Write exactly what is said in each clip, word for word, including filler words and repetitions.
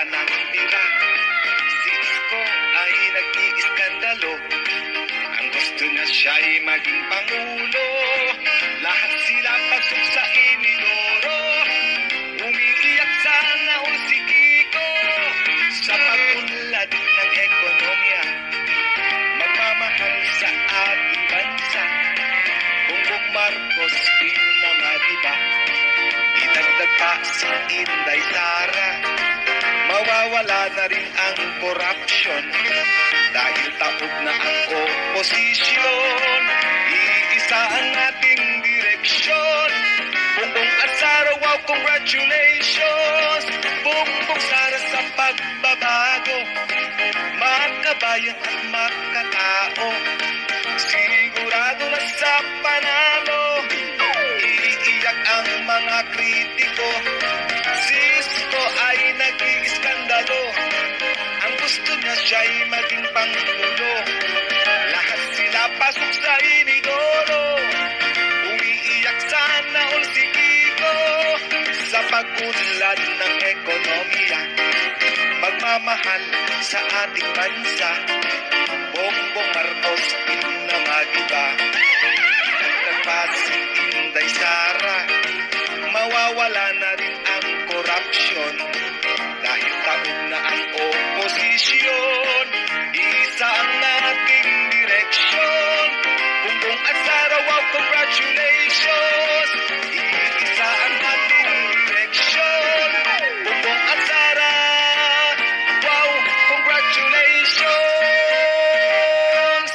ng tira. Si Isko ay nag-iiskandalo, ang gusto niya siya'y maging pangulo. Lahat sila pasok sa inidoro, umiiyak sana o si Kiko. Sa pag-unlad ng ekonomiya, magmamahal sa ating bansa. Bongbong Marcos pinamadiba, idagdag pa si Inday Sara. Mawawala na rin ang korupsyon dahil taob na ang oposisyon. Iisa ang ating direksyon, Bongbong at Sara, wow, congratulations. Bongbong Sara sa pagbabago, makabayan at makatao. Sigurado na sa panalo, iiyak ang mga kritiko. Si Isko ay nag-iiskandalo, ang gusto niya siya'y maging pangulo. Lahat sila pasok sa inidoro, umiiyak sana all si Kiko. Sa pag-unlad ng ekonomiya, magmamahal sa ating bansa. Bongbong Marcos pinamadiba, idagdag pa si Inday Sara. Mawawala na rin ang korupsyon dahil taob na ang oposisyon. Isa ang ating direksyon, Bongbong at Sara, wow, congratulations. Isa ang ating direksyon, Bongbong at Sara, wow, congratulations.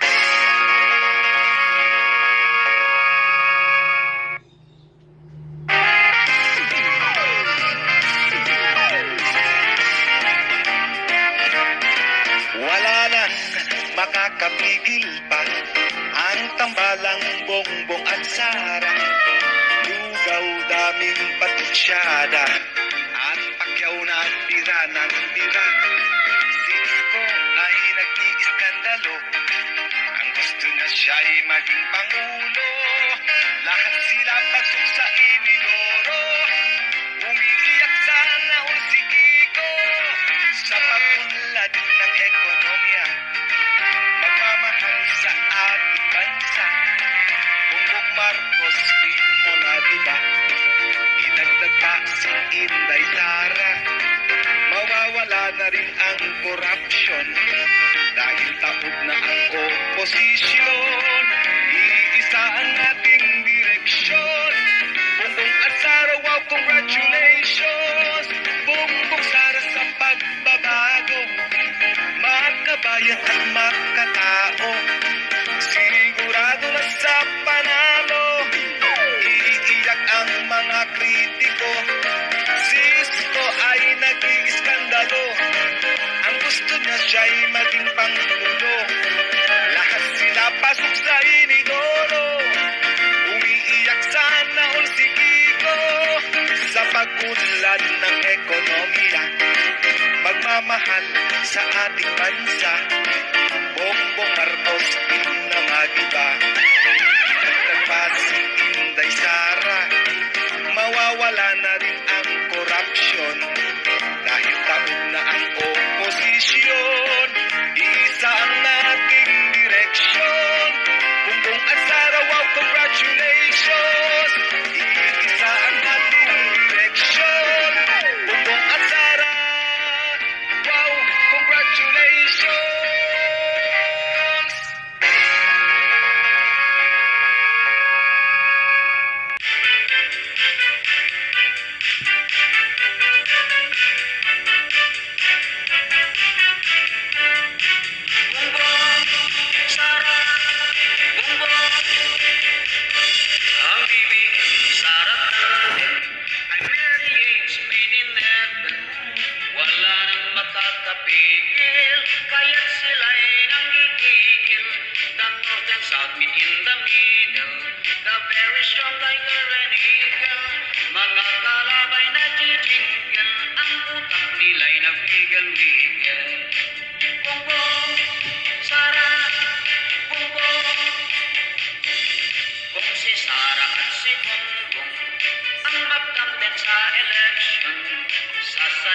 Wala nang makakapigil pa ang tambalang Bongbong at Sara. Lugaw daming patutsyada at pakyaw na tira ng tira. Si Isko ay nag-iiskandalo, ang gusto niya siya'y maging pangulo. Lahat sila pasok sa inidoro, umiiyak sana o si Kiko. Sa pag-unlad ng ekonomiya, magmamahal sa ating bansa. Bongbong Marcos pinamadiba, idagdag pa si Inday Sara. Mawawala na rin ang korupsyon dahil taob na ang oposisyon. Iisa ang ating direksyon, Bongbong at Sara, wow, congratulations. Bongbong Sara sa pagbabago, makabayan at makatao. Sigurado na sa panalo, iiyak ang mga kritiko. Si Isko ay nag-iiskandalo, ang gusto niya siya'y maging pangulo. Lahat sila pasok sa inidoro, umiiyak sana all si Kiko. Sa pag-unlad ng ekonomiya, magmamahal sa ating bansa. Bongbong Marcos pinamadiba, idagdag pa si Inday Sara. Mawawala na rin ang korupsyon dahil taob na ang oposisyon. Isa ang ating direksyon, Bongbong at Sara, wow, congratulations. Isa ang ating direksyon, Bongbong at Sara, wow, congratulations.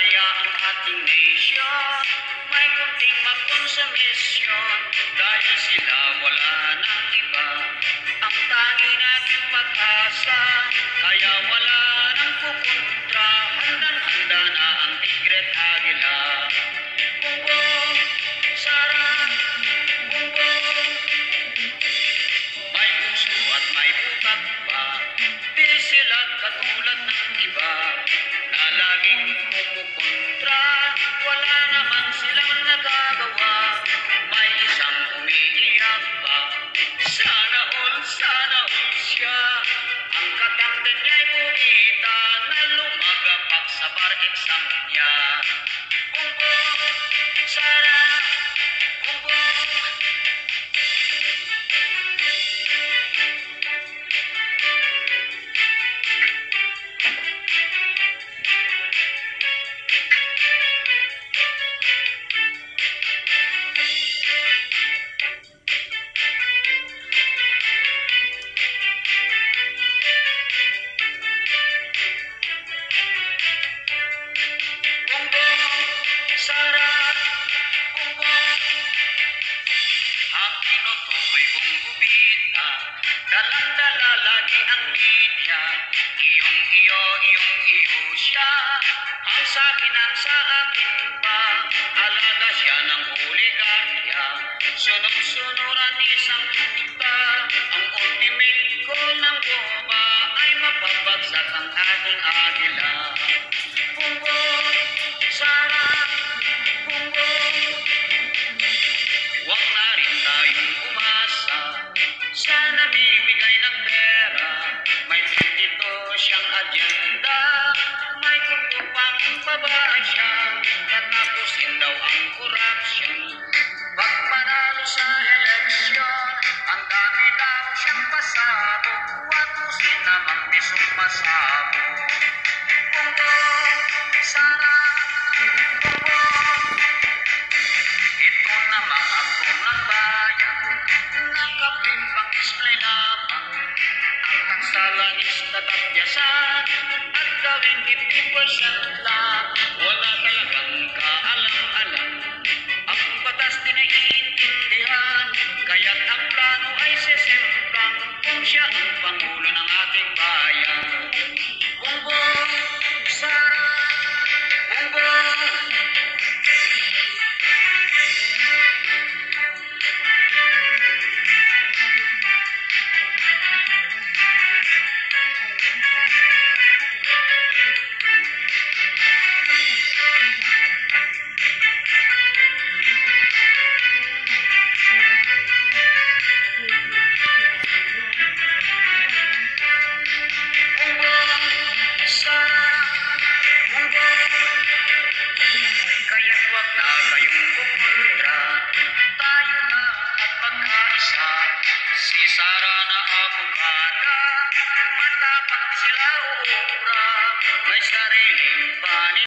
masaya ang ating nation. May kunting makonsumisyon dahil sila wala nang iba. Ang tangi nating pag-asa, kaya wala nang kukontra. Handang-handa na ang tigre at agila. Bumbong, Sara, bumbong. May puso at may butak pa, di sila katulad ng iba na laging kumukontra. Wala naman silang nagagawa, may isang umiiyak pa. Sana all, sana all siya. Ang katangdan niya'y pugita na lumagapak sa bar exam niya. Bumbong, Sara, bumbong. Dalang-dala lagi ang media, iyong-iyo, iyong-iyo siya. Ang sa'kin, ang sa akin pa, alaga siya ng oligarkya. Sunod-sunuran isang tuta, ang ultimate goal ng bomba ay mapabagsak ang ating agila. Bumbong, Sara, bumbong. Huwag na rin tayong umasa sa namimigay ng pera. May tintito siyang agenda, may kungkupang baba siya. Tatapusin daw ang corruption pag manalo sa eleksyon. Ang dami daw siyang pasabog, watusin namang bisong pasabog. Bumbong, Sara, bumbong. Ito namang ako ng bayan, nakapring pang-display lamang. Ang taksalan is tatatyasan at gawin fifty percent lang. Wala talagang kaalam-alam, ang batas din ay iintindihan. Kaya't ang plano ay sesemplang kung siya ang pangulo ng ating bayan. Bumbong, Sara, bumbong. Kaya't wag na kayong kukontra, tayo na at magkaisa. Si Sara na abogada, matapang sila uubra.